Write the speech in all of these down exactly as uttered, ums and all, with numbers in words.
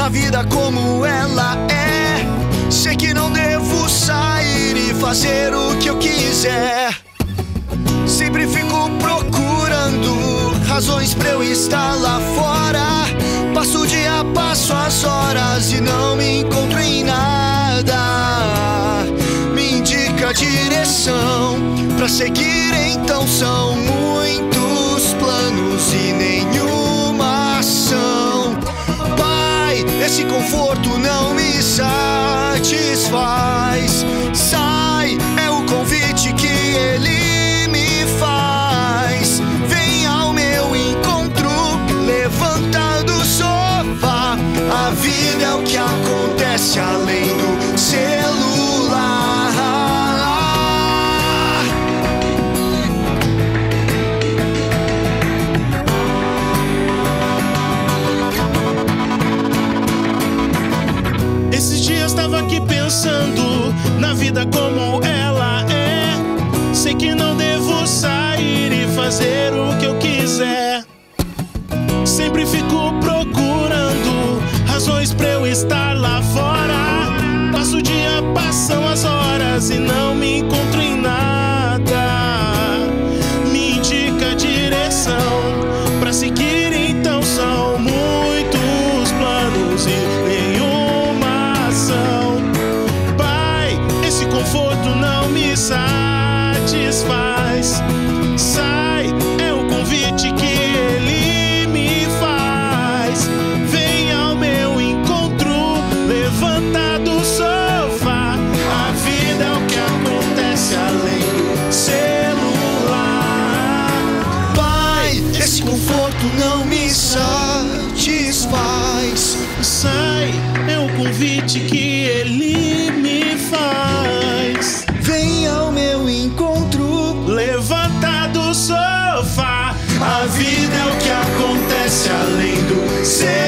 na vida como ela é. Sei que não devo sair e fazer o que eu quiser. Sempre fico procurando razões pra eu estar lá fora. Passo o dia, passo as horas e não me encontro em nada. Me indica a direção pra seguir, então são muitos planos e nenhuma ação. Pai, esse conforto não me satisfaz. Sai, é o convite que ele me faz. Vem ao meu encontro, levanta do sofá. A vida é o que acontece além do celular. Esses dias tava aqui pensando na vida como ela é. Sei que não devo sair e fazer o que eu quiser. Sempre fico procurando razões pra eu estar lá fora. Passo o dia, passam as horas e não me encontro em nada. Me indica a direção pra seguir, então são muitos planos e nenhuma ação. Pai, esse conforto não me satisfaz. Sai, é o convite que ele me faz. Vem ao meu encontro, levanta do sofá. A vida é o que acontece além do celular. Pai, esse conforto não me satisfaz. Sai, é o convite que ele me faz. Vem ao meu encontro, Levanta do sofá. a vida é o que acontece além do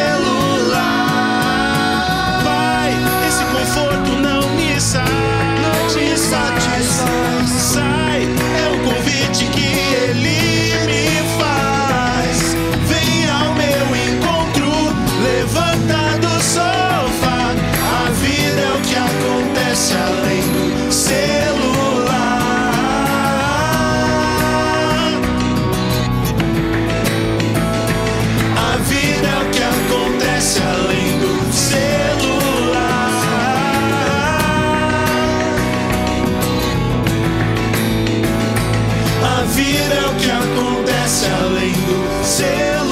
celular. Pai, esse conforto não me satisfaz. Sai, é o convite que ele me faz. Vem ao meu encontro, levanta do sofá. A vida é o que acontece além do celular. A vida é o que acontece além do celular. A vida é o que acontece além do celular.